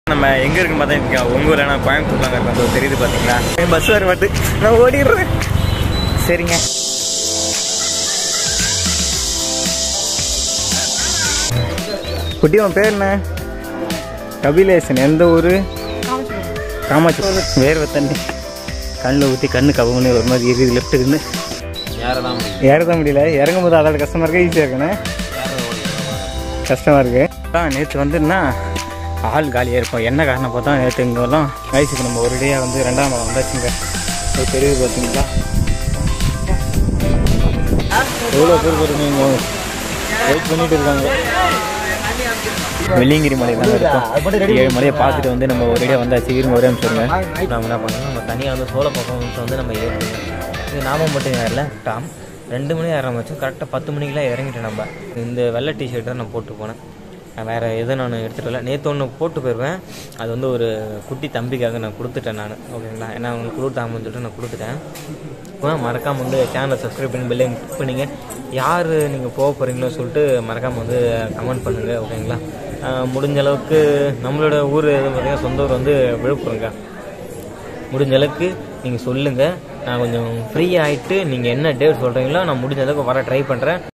நம்ம எங்கே இருக்குன்னு பார்த்தா உங்கள் ஊரில் நான் கோயம்புத்தூர்லாங்க இருக்கோம். தெரியுது பார்த்தீங்களா? பஸ் வர மாட்டு நான் ஓடிடுறேன். சரிங்க. குட்டிவன் பேர் என்ன? கபிலேசன். எந்த ஊர்? காமாட்சி. வேர்வை தண்ணி கண்ணில் ஊற்றி கண்ணு கவங்கன்னு ஒரு மாதிரி இருக்குது. லெஃப்ட்டுக்குன்னு ஏறதான் முடியல. இறங்கும் போது அதோட கஷ்டமாக இருக்கா ஈஸியாக இருக்குண்ணே? கஷ்டமாக இருக்குது. நேற்று வந்துன்னா ஆள் காலியாக இருக்கும். என்ன காரணம் பார்த்தா நேற்று இங்கெல்லாம் வயசுக்கு நம்ம ஒரு டேயாக வந்து 2ஆம் மலை வந்தாச்சுங்க. தெரியுது பார்த்தீங்களா? எவ்வளோ பேர் பாருங்க வெயிட் பண்ணிட்டு இருக்காங்க. வெள்ளியங்கிரி மலை தான் இருக்கும். 7 மலையை பார்த்துட்டு வந்து நம்ம ஒரு டேயாக வந்தாச்சு. இருங்க ஒரே நிமிஷம். நம்ம என்ன பண்ணோம், நம்ம தனியாக வந்து சோலோ பர்ஃபார்மன்ஸ் வந்து நம்ம ஏறணும். இது நாம மட்டும் ஏறல, டாம் 2 மணி ஆரம்பிச்சோம். கரெக்டாக 10 மணிக்கெலாம் இறங்கிட்டேன். நம்ம இந்த வெள்ளை டிஷர்ட்டை நான் போட்டு போனேன். வேறு எதுவும் நான் எடுத்துகிட்டு வரல. நேற்று ஒன்று போட்டு போயிடுவேன். அது வந்து ஒரு குட்டி தம்பிக்காக நான் கொடுத்துட்டேன் நான். ஓகேங்களா? ஏன்னா அவங்களுக்கு கொடுத்தாங்கன்னு சொல்லிட்டு நான் கொடுத்துட்டேன். மறக்காமல் வந்து சேனலை சப்ஸ்கிரைப் பண்ணி பெல்லையும் கிளிக் பண்ணிங்க. யார் நீங்கள் போக போகிறீங்களோ சொல்லிட்டு மறக்காமல் வந்து கமெண்ட் பண்ணுங்கள். ஓகேங்களா? முடிஞ்ச அளவுக்கு நம்மளோட ஊர் எதுவும் பார்த்தீங்கன்னா சொந்த ஊர் வந்து விழுப்புரங்க. முடிஞ்ச அளவுக்கு நீங்கள் சொல்லுங்கள். நான் கொஞ்சம் ஃப்ரீ ஆகிட்டு நீங்கள் என்ன டேட் சொல்கிறீங்களோ நான் முடிஞ்ச அளவுக்கு வர ட்ரை பண்ணுறேன்.